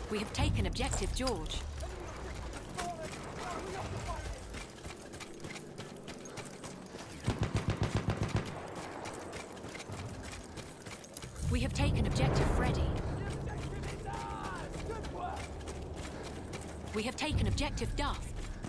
We have taken objective George. We have taken objective Freddy. We have taken objective Duff.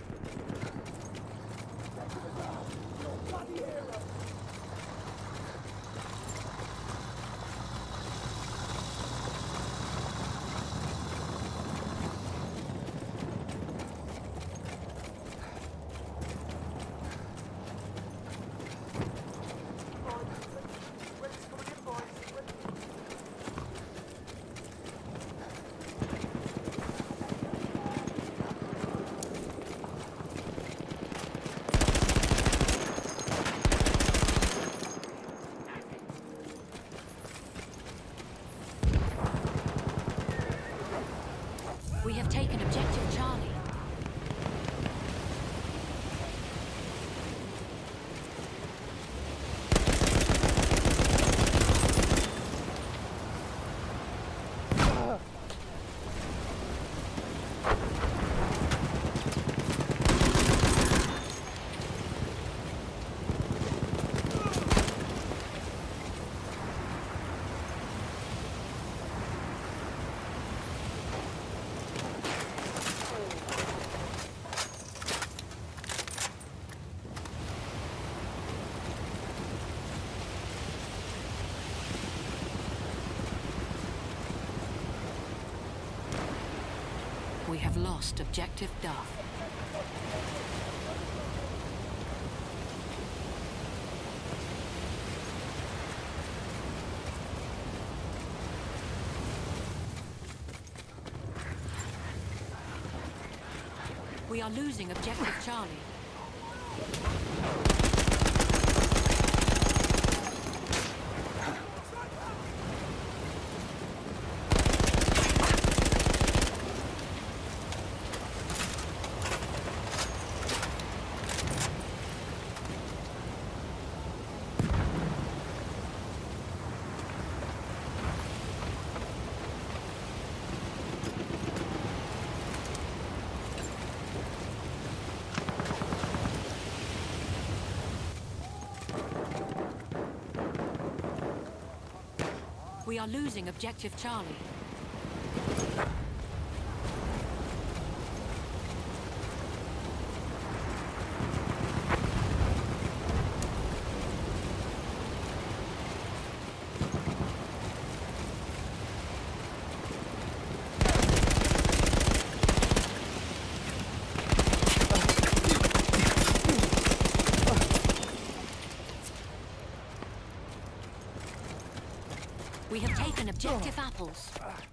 We have taken objective Charlie. We have lost objective Duff. We are losing objective Charlie. We are losing objective Charlie. We have taken objective apples.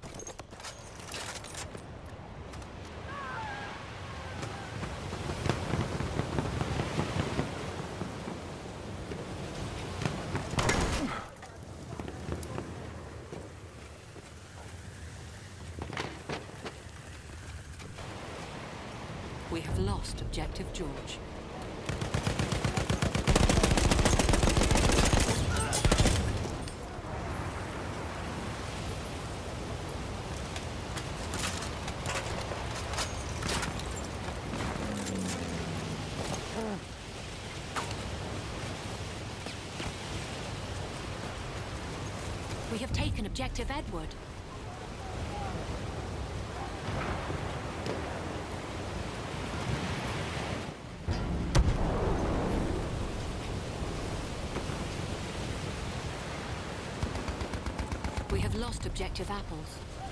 We have lost objective George. We have taken objective Edward. We have lost objective apples.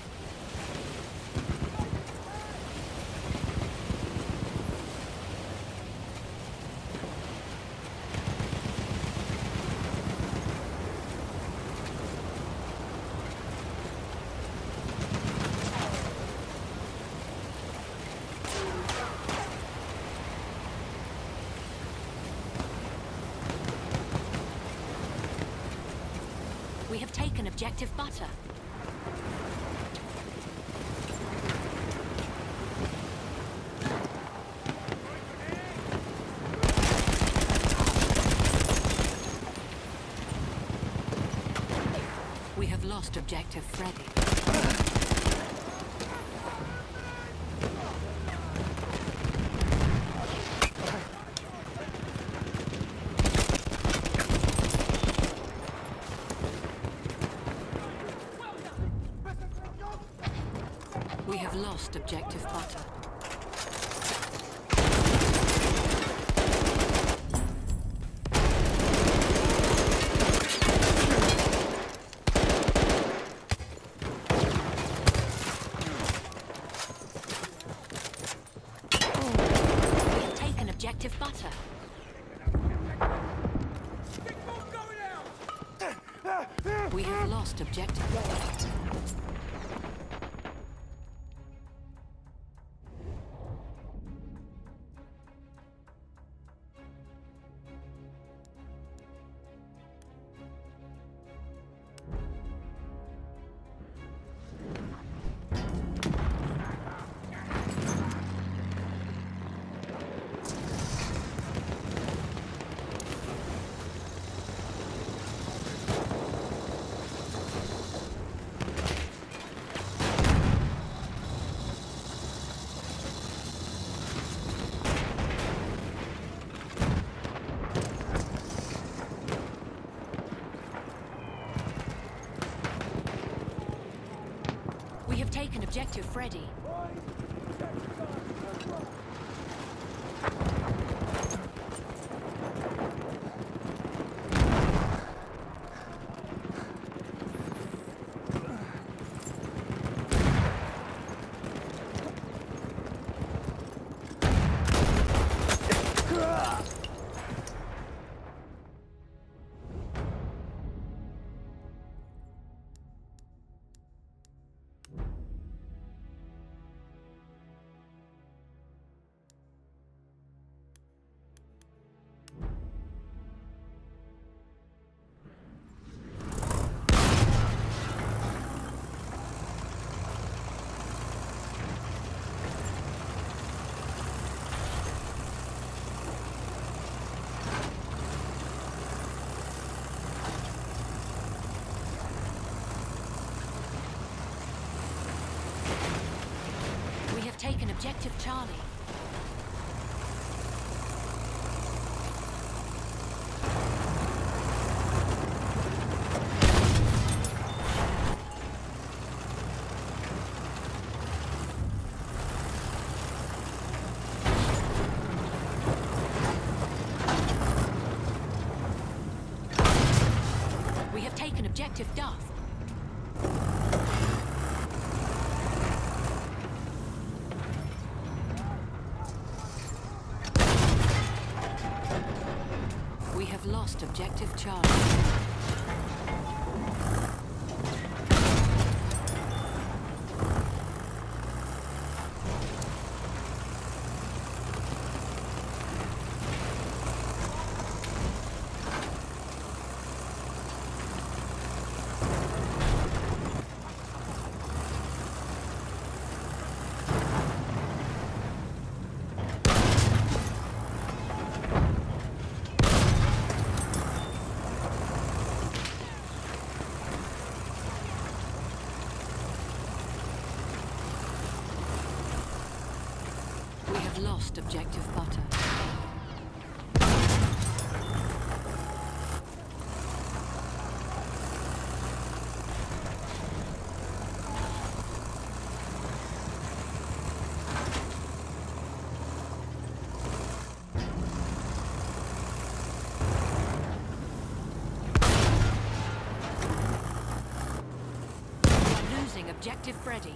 We have taken objective butter. We have lost objective Freddy. lost objective butter. We have taken objective butter. We have lost objective butter. We have taken objective Freddy. Taken objective Charlie. We have taken objective Duff. We have lost objective Charlie. Lost objective butter. We are losing objective Freddy.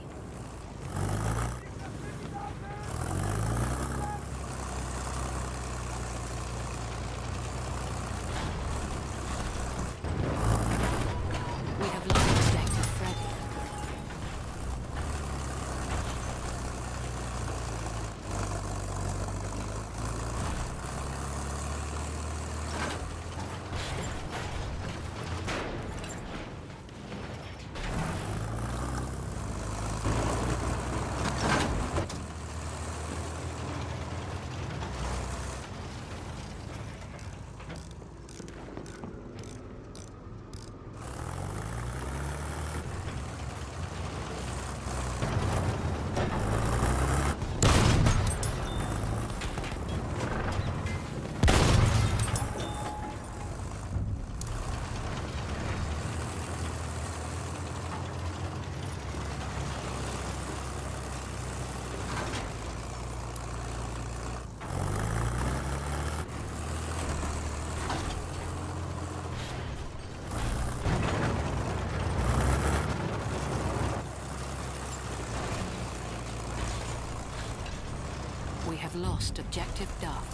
have lost objective Duff.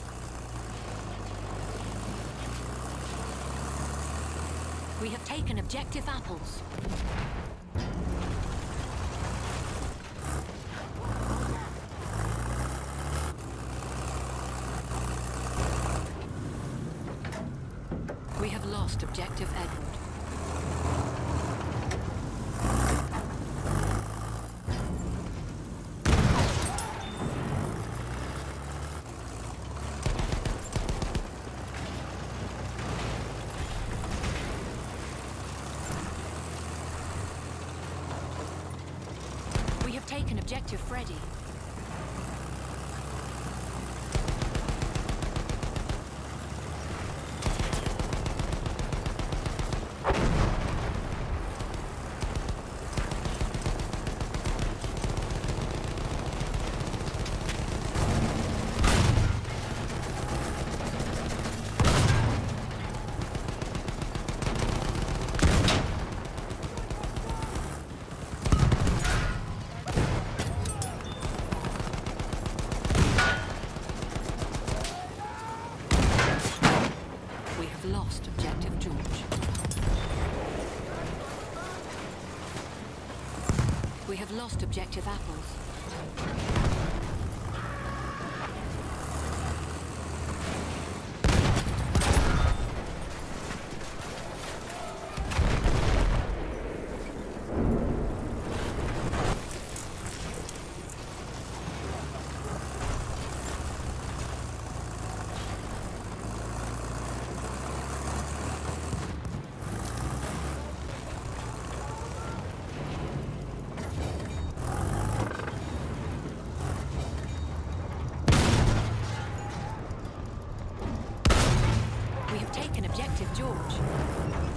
We have taken objective Apples. We have lost objective Edward. We have taken objective Freddy. Lost objective George. We have lost objective Apples. We have taken objective George.